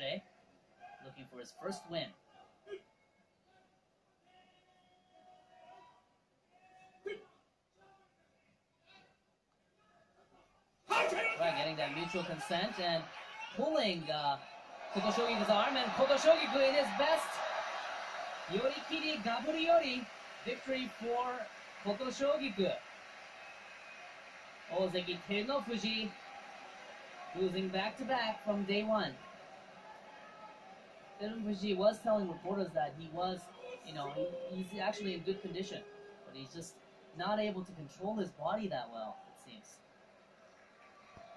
yesterday, looking for his first win. Right, getting that mutual consent and pulling Koto Shogiku's arm, and Koto Shogiku in his best Yorikiri Gaburiori victory for Koto Shogiku. Ozeki Terunofuji losing back-to-back from day one. Terunofuji was telling reporters that he was, he's actually in good condition, but he's just not able to control his body that well.